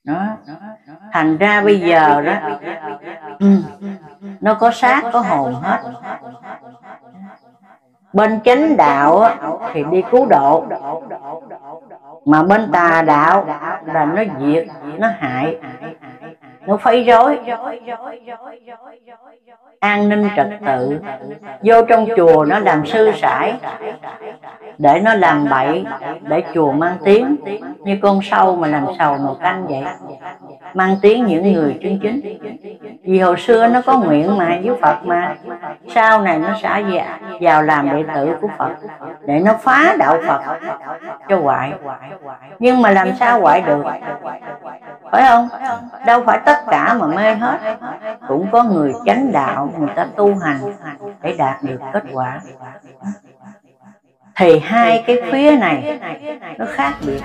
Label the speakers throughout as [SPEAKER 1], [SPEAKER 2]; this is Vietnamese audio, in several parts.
[SPEAKER 1] đó. Thành ra bây giờ đó nó có xác có hồn hết. Bên chánh đạo thì đi cứu độ, mà bên tà đạo là nó diệt, nó hại, nó quấy rối an ninh trật tự. Vô trong chùa nó làm sư sãi để nó làm bậy, để chùa mang tiếng như con sâu mà làm sầu nồi canh vậy, mang tiếng những người chân chính. Vì hồi xưa nó có nguyện mà với Phật, mà sau này nó sẽ vào làm đệ tử của Phật để nó phá đạo Phật cho hoại. Nhưng mà làm sao hoại được, phải không? Đâu phải tất cả mà mê hết, cũng có người chánh đạo, người ta tu hành để đạt được kết quả. Thì hai cái phía này nó khác biệt.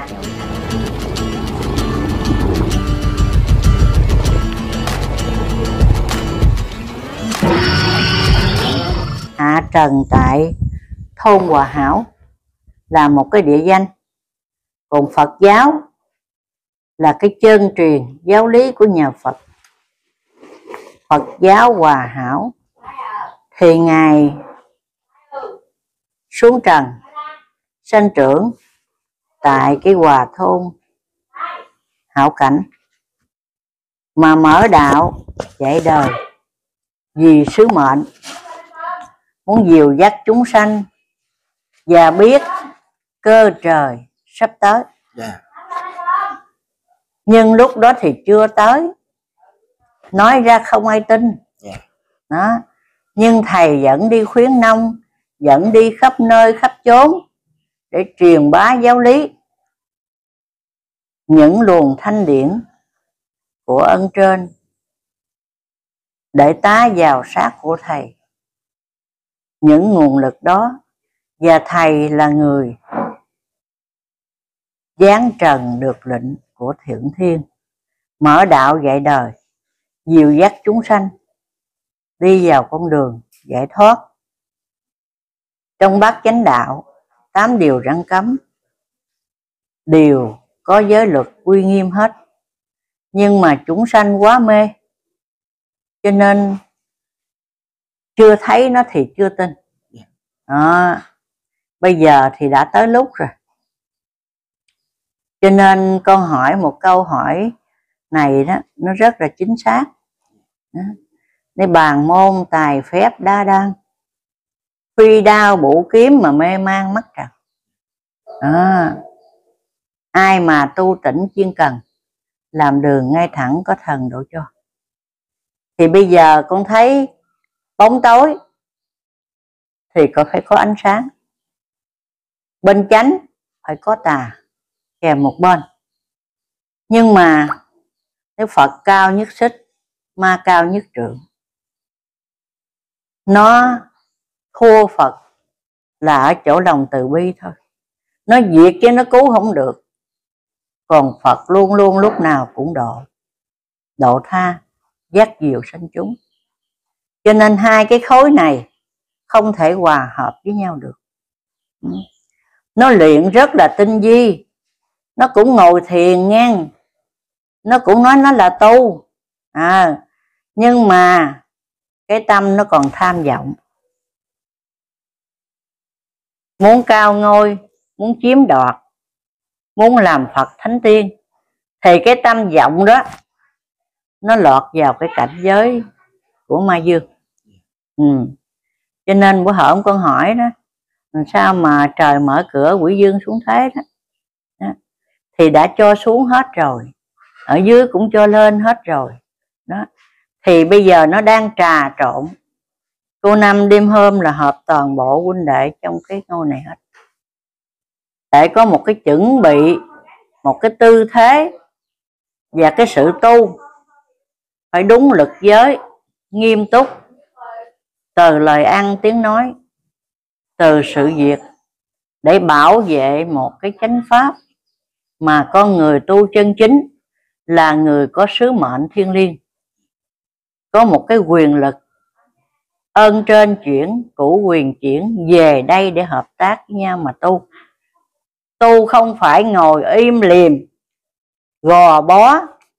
[SPEAKER 1] Hạ trần tại thôn Hòa Hảo là một cái địa danh, còn Phật giáo là cái chân truyền giáo lý của nhà Phật. Phật giáo Hòa Hảo thì Ngài xuống trần sanh trưởng tại cái Hòa thôn Hảo Cảnh, mà mở đạo dạy đời vì sứ mệnh muốn dìu dắt chúng sanh và biết cơ trời sắp tới. Nhưng lúc đó thì chưa tới, nói ra không ai tin đó. Nhưng thầy vẫn đi khuyến nông, vẫn đi khắp nơi khắp chốn để truyền bá giáo lý, những luồng thanh điển của ân trên để tá vào xác của thầy, những nguồn lực đó. Và thầy là người giáng trần được lệnh của Thượng Thiên, mở đạo dạy đời, dìu dắt chúng sanh đi vào con đường giải thoát. Trong bát chánh đạo, 8 điều răn cấm đều có giới luật uy nghiêm hết, nhưng mà chúng sanh quá mê, cho nên chưa thấy nó thì chưa tin đó. Bây giờ thì đã tới lúc rồi, cho nên con hỏi một câu hỏi này đó, nó rất là chính xác đó. Để bàn môn tài phép đa đan, phi đao bổ kiếm mà mê man mất trần đó. Ai mà tu tỉnh chuyên cần, làm đường ngay thẳng có thần độ cho. Thì bây giờ con thấy bóng tối thì phải có ánh sáng, bên chánh phải có tà kèm một bên. Nhưng mà nếu Phật cao nhất xích, ma cao nhất trượng, nó thua Phật là ở chỗ lòng từ bi thôi. Nó diệt chứ nó cứu không được. Còn Phật luôn luôn lúc nào cũng độ tha, dắt dìu sanh chúng. Cho nên hai cái khối này không thể hòa hợp với nhau được. Nó luyện rất là tinh vi, nó cũng ngồi thiền ngang, nó cũng nói nó là tu nhưng mà cái tâm nó còn tham vọng, muốn cao ngôi, muốn chiếm đoạt, muốn làm Phật thánh tiên. Thì cái tâm vọng đó nó lọt vào cái cảnh giới của ma dương. Cho nên bữa hổm con hỏi đó, làm sao mà trời mở cửa quỷ dương xuống thế đó, thì đã cho xuống hết rồi, ở dưới cũng cho lên hết rồi đó. Thì bây giờ nó đang trà trộn, cô năm đêm hôm là họp toàn bộ huynh đệ trong cái ngôi này hết, để có một cái chuẩn bị, một cái tư thế và cái sự tu phải đúng lực giới, nghiêm túc, từ lời ăn tiếng nói, từ sự việc, để bảo vệ một cái chánh pháp mà con người tu chân chính là người có sứ mệnh thiêng liêng, có một cái quyền lực ơn trên chuyển, cửu quyền chuyển về đây để hợp tác với nhau mà tu. Tu không phải ngồi im lìm gò bó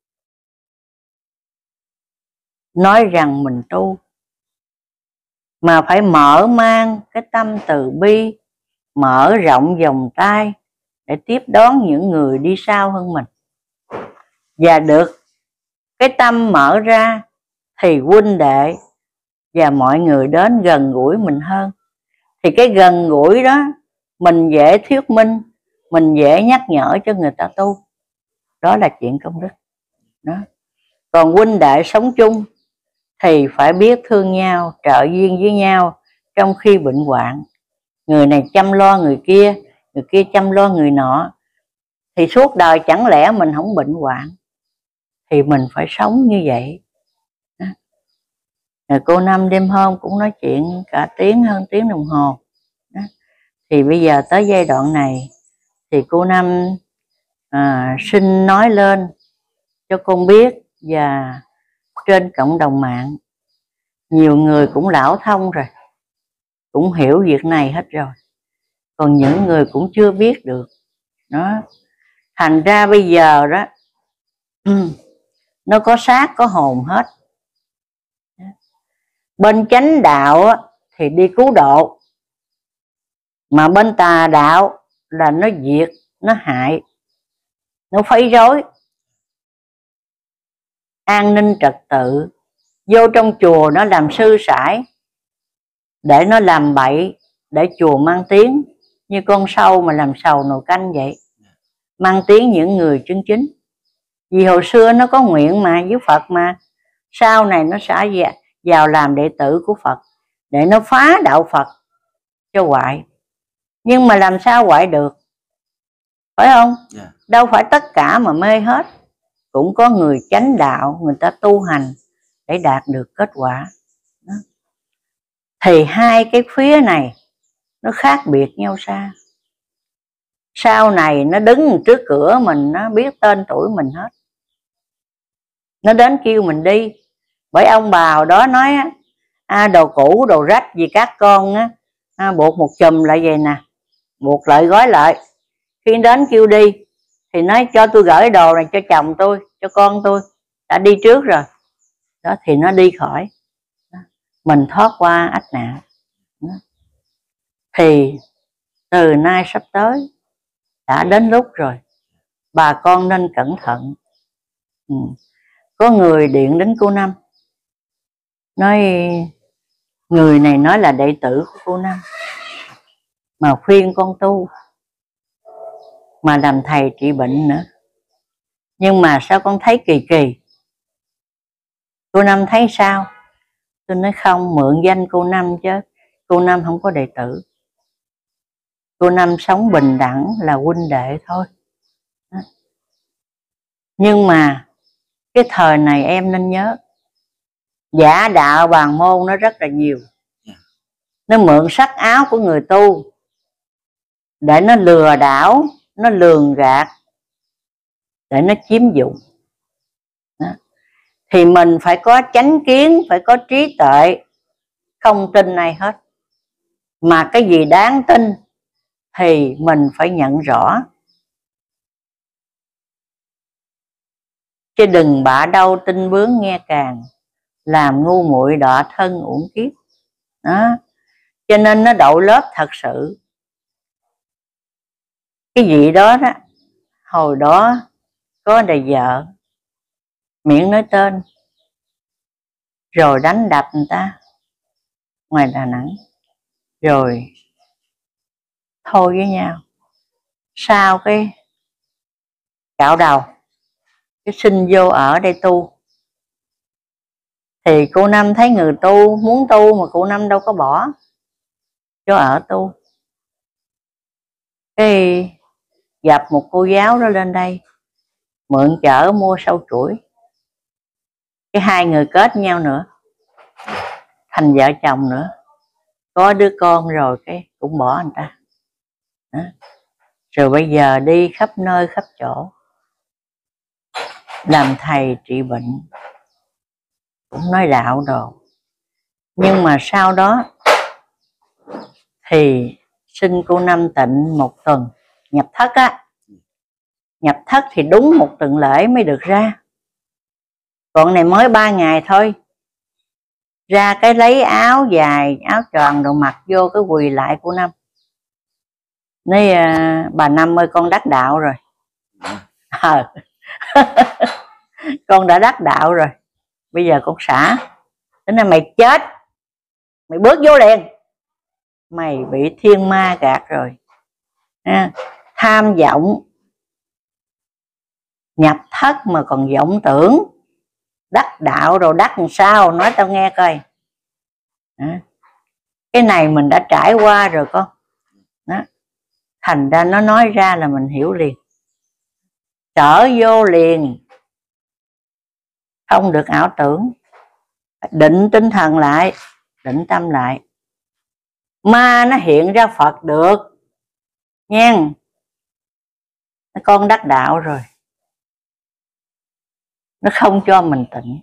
[SPEAKER 1] nói rằng mình tu, mà phải mở mang cái tâm từ bi, mở rộng vòng tay để tiếp đón những người đi sau hơn mình. Và được cái tâm mở ra thì huynh đệ và mọi người đến gần gũi mình hơn. Thì cái gần gũi đó mình dễ thuyết minh, mình dễ nhắc nhở cho người ta tu. Đó là chuyện công đức đó. Còn huynh đệ sống chung thì phải biết thương nhau, trợ duyên với nhau trong khi bệnh hoạn. Người này chăm lo người kia chăm lo người nọ, thì suốt đời chẳng lẽ mình không bệnh hoạn. Thì mình phải sống như vậy. Rồi cô Năm đêm hôm cũng nói chuyện cả hơn tiếng đồng hồ đó. Thì bây giờ tới giai đoạn này thì cô Năm xin nói lên cho con biết, và trên cộng đồng mạng nhiều người cũng lão thông rồi, cũng hiểu việc này hết rồi, còn những người cũng chưa biết được đó. Thành ra bây giờ đó nó có xác có hồn hết. Bên chánh đạo thì đi cứu độ, mà bên tà đạo là nó diệt, nó hại, nó phấy rối an ninh trật tự. Vô trong chùa nó làm sư sãi để nó làm bậy, để chùa mang tiếng, như con sâu mà làm sầu nồi canh vậy, mang tiếng những người chân chính. Vì hồi xưa nó có nguyện mà với Phật, mà sau này nó sẽ vào làm đệ tử của Phật để nó phá đạo Phật cho hoại. Nhưng mà làm sao hoại được, phải không? Đâu phải tất cả mà mê hết, cũng có người chánh đạo, người ta tu hành để đạt được kết quả đó. Thì hai cái phía này nó khác biệt nhau xa. Sau này nó đứng trước cửa mình, nó biết tên tuổi mình hết, nó đến kêu mình đi. Bởi ông bà hồi đó nói đồ cũ đồ rách gì các con buộc một chùm lại vậy nè, buộc lại gói lại. Khi đến kêu đi thì nói cho tôi gửi đồ này cho chồng tôi, cho con tôi đã đi trước rồi đó, thì nó đi khỏi, mình thoát qua ách nạn đó. Thì từ nay sắp tới đã đến lúc rồi, bà con nên cẩn thận. Có người điện đến cô Năm nói người này nói là đệ tử của cô Năm, mà khuyên con tu, mà làm thầy trị bệnh nữa. Nhưng mà sao con thấy kỳ kỳ? Cô Năm thấy sao? Tôi nói không, mượn danh cô Năm chứ cô Năm không có đệ tử. Cô Năm sống bình đẳng là huynh đệ thôi. Nhưng mà cái thời này em nên nhớ, giả đạo bàn môn nó rất là nhiều. Nó mượn sắc áo của người tu để nó lừa đảo, nó lường gạt, để nó chiếm dụng đó. Thì mình phải có chánh kiến, phải có trí tuệ, không tin ai hết. Mà cái gì đáng tin thì mình phải nhận rõ, chứ đừng bả đâu tin bướng nghe càng, làm ngu muội đọa thân uổng kiếp đó. Cho nên nó đậu lớp thật sự. Cái gì đó đó, hồi đó có đầy vợ, miệng nói tên rồi đánh đập người ta ngoài Đà Nẵng, rồi thôi với nhau. Sau cái cạo đầu, cái xin vô ở đây tu, thì cô Năm thấy người tu muốn tu mà cô Năm đâu có bỏ, cho ở tu. Cái gặp một cô giáo đó lên đây mượn chở mua sâu chuỗi, cái hai người kết nhau nữa, thành vợ chồng nữa, có đứa con rồi cái cũng bỏ người ta đó. Rồi bây giờ đi khắp nơi khắp chỗ làm thầy trị bệnh, cũng nói đạo đồ. Nhưng mà sau đó thì xin cô Năm tịnh một tuần nhập thất á. Nhập thất thì đúng một tuần lễ mới được ra, còn này mới 3 ngày thôi ra cái lấy áo dài, áo tròn rồi mặc vô cái quỳ lại cô Năm. Nói bà Năm ơi, con đắc đạo rồi. Con đã đắc đạo rồi, bây giờ con xả. Thế nên mày chết, mày bước vô liền, mày bị thiên ma gạt rồi. Tham vọng nhập thất mà còn vọng tưởng, đắc đạo rồi đắc làm sao, nói tao nghe coi. Cái này mình đã trải qua rồi con. Đó. Thành ra nó nói ra là mình hiểu liền, trở vô liền, không được ảo tưởng. Định tinh thần lại, định tâm lại, ma nó hiện ra Phật được nha. Con đắc đạo rồi, nó không cho mình tịnh.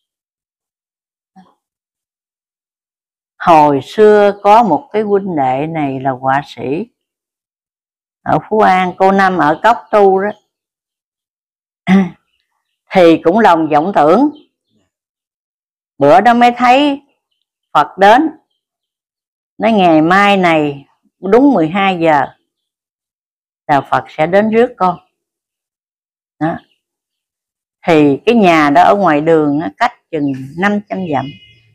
[SPEAKER 1] Hồi xưa có một cái huynh đệ này là họa sĩ ở Phú An, cô Năm ở Cốc Tu đó. Thì cũng lòng vọng tưởng. Bữa đó mới thấy Phật đến, nói ngày mai này đúng 12 giờ là Phật sẽ đến rước con. Đó. Thì cái nhà đó ở ngoài đường cách chừng 500 dặm.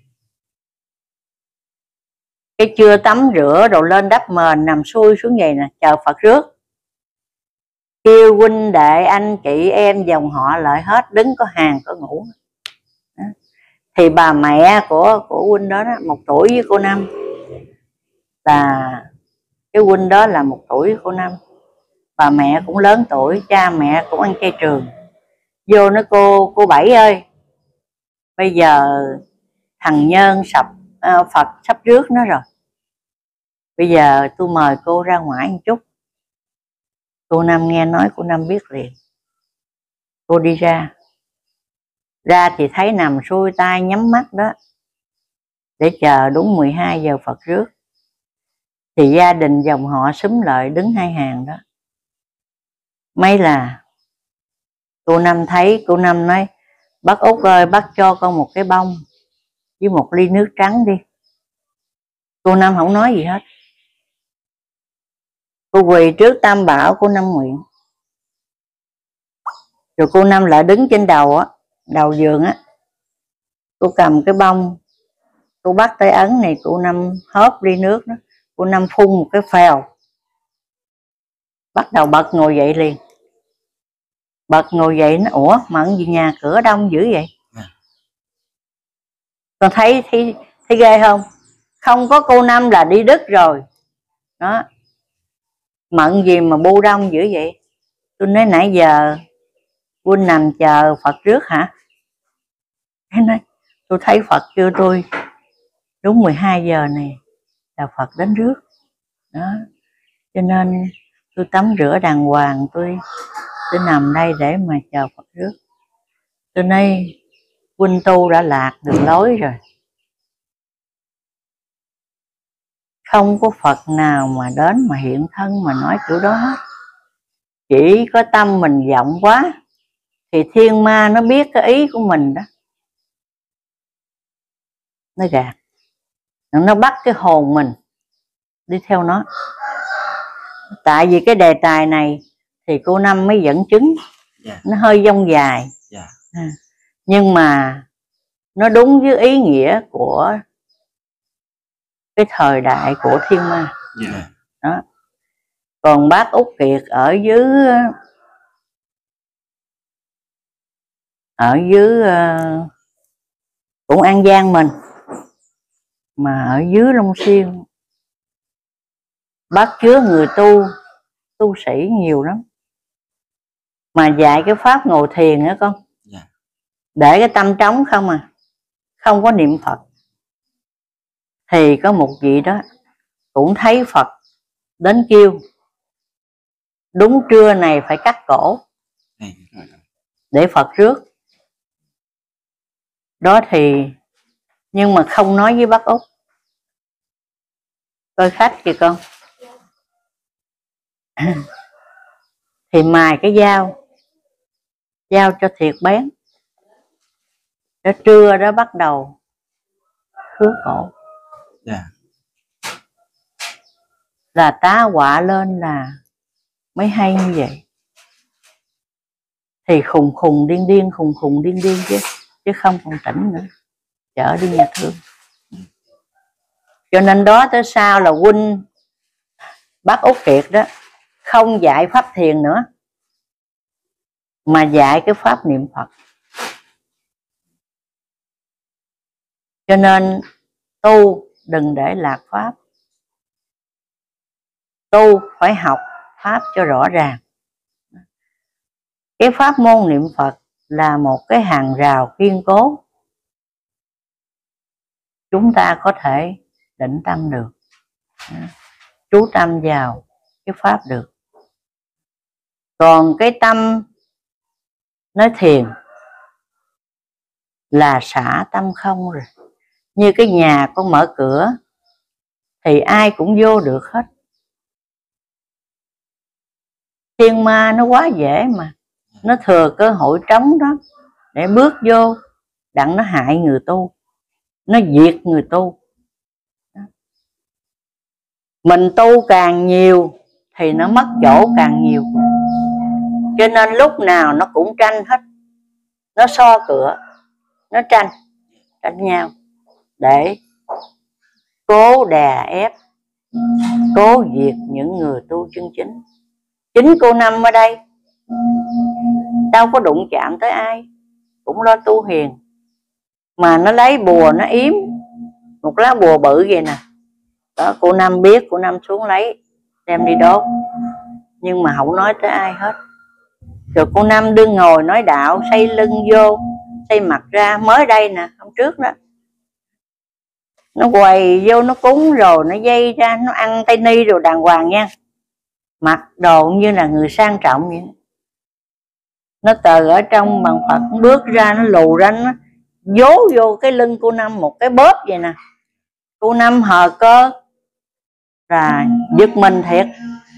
[SPEAKER 1] Cái chưa tắm rửa rồi lên đắp mền nằm xuôi xuống vậy nè, chờ Phật rước. Kêu huynh đệ anh chị em dòng họ lại hết, đứng có hàng có ngủ. Đó. Thì bà mẹ của huynh đó, 1 tuổi với cô Năm, là cái huynh đó là 1 tuổi với cô Năm. Bà mẹ cũng lớn tuổi, cha mẹ cũng ăn chay trường. Vô nói cô Bảy ơi, bây giờ thằng Nhân Phật sắp rước nó rồi, bây giờ tôi mời cô ra ngoài một chút. Cô Năm nghe nói cô Năm biết liền. Cô đi ra thì thấy nằm xuôi tay nhắm mắt đó, để chờ đúng 12 giờ Phật rước. Thì gia đình dòng họ xúm lại đứng 2 hàng đó. Mấy là cô Năm thấy, cô Năm nói bác Út ơi, bác cho con một cái bông với một ly nước trắng đi. Cô Năm không nói gì hết. Cô quỳ trước Tam Bảo, cô Năm nguyện. Rồi cô Năm lại đứng trên đầu giường á. Cô cầm cái bông, cô bắt tay ấn này, cô Năm hớp ly nước đó. Cô Năm phun một cái phèo, bắt đầu bật ngồi dậy liền. Bật ngồi dậy nó ủa mận gì nhà cửa đông dữ vậy? Con thấy ghê không? Không có cô Năm là đi đứt rồi đó. Mận gì mà bu đông dữ vậy? Tôi nói nãy giờ huynh nằm chờ Phật rước hả? Thế nói tôi thấy Phật kêu tôi đúng 12 giờ này là Phật đến rước đó, cho nên tôi tắm rửa đàng hoàng, tôi nằm đây để mà chờ Phật rước. Tôi nói huynh tu đã lạc đường lối rồi, không có Phật nào mà đến mà hiện thân mà nói kiểu đó hết. Chỉ có tâm mình vọng quá thì thiên ma nó biết cái ý của mình đó, nó gạt, nó bắt cái hồn mình đi theo nó. Tại vì cái đề tài này thì cô Năm mới dẫn chứng. Nó hơi dông dài. Nhưng mà nó đúng với ý nghĩa của cái thời đại của thiên ma. Đó. Còn bác Út Kiệt ở dưới cũng An Giang mình, mà ở dưới Long Xuyên, bác chứa người tu sĩ nhiều lắm, mà dạy cái pháp ngồi thiền đó con. Để cái tâm trống không à, không có niệm Phật. Thì có một vị đó cũng thấy Phật đến kêu đúng trưa này phải cắt cổ để Phật rước đó. Thì nhưng mà không nói với bác Út. Coi khách kìa con. Thì mài cái dao cho thiệt bén. Đó trưa đó bắt đầu khứa cổ.
[SPEAKER 2] Yeah.
[SPEAKER 1] Là tá họa lên là mới hay như vậy. Thì khùng khùng điên điên chứ không còn tỉnh nữa, chở đi nhà thương. Cho nên đó tới sau là huynh bác Út Kiệt đó không dạy pháp thiền nữa, mà dạy cái pháp niệm Phật. Cho nên tu đừng để lạc pháp, tu phải học pháp cho rõ ràng. Cái pháp môn niệm Phật là một cái hàng rào kiên cố, chúng ta có thể định tâm được, chú tâm vào cái pháp được. Còn cái tâm nói thiền là xả tâm không rồi. Như cái nhà con mở cửa thì ai cũng vô được hết. Thiên ma nó quá dễ mà, nó thừa cơ hội trống đó để bước vô, đặng nó hại người tu, nó diệt người tu. Mình tu càng nhiều thì nó mất chỗ càng nhiều. Cho nên lúc nào nó cũng tranh hết, nó so cửa, nó tranh nhau để cố đè ép, cố diệt những người tu chân chính. Chính cô Năm ở đây đâu có đụng chạm tới ai, cũng lo tu hiền, mà nó lấy bùa nó yếm một lá bùa bự vậy nè đó. Cô Năm biết, cô Năm xuống lấy đem đi đốt, nhưng mà không nói tới ai hết. Rồi cô Năm đương ngồi nói đạo, xây lưng vô, xây mặt ra. Mới đây nè, hôm trước đó, nó quầy vô nó cúng rồi nó dây ra, nó ăn tây ni rồi đàng hoàng nha, mặc đồ như là người sang trọng vậy. Nó từ ở trong bằng Phật bước ra, nó lù ra, nó vố vô cái lưng cô Năm một cái bóp vậy nè. Cô Năm hờ cơ là giật mình thiệt,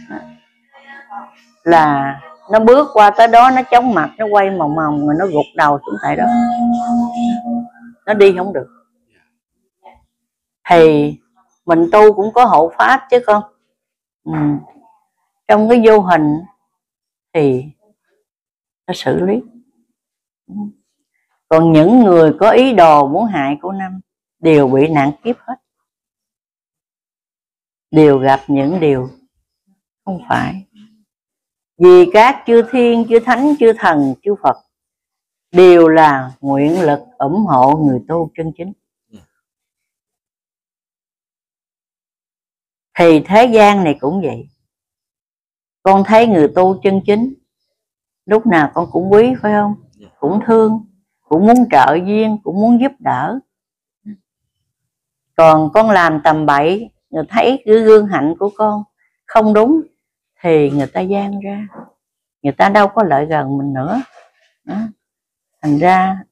[SPEAKER 1] là nó bước qua tới đó, nó chống mặt, nó quay mòng mòng rồi nó gục đầu xuống tại đó, nó đi không được. Thì mình tu cũng có hộ pháp chứ con. Trong cái vô hình thì nó xử lý. Còn những người có ý đồ muốn hại cô Năm đều bị nạn kiếp hết, đều gặp những điều không phải. Vì các chư thiên, chư thánh, chư thần, chư Phật đều là nguyện lực ủng hộ người tu chân chính. Thì thế gian này cũng vậy. Con thấy người tu chân chính lúc nào con cũng quý, phải không? Cũng thương, cũng muốn trợ duyên, cũng muốn giúp đỡ. Còn con làm tầm bậy, người thấy cái gương hạnh của con không đúng thì người ta gian ra, người ta đâu có lợi gần mình nữa. Thành ra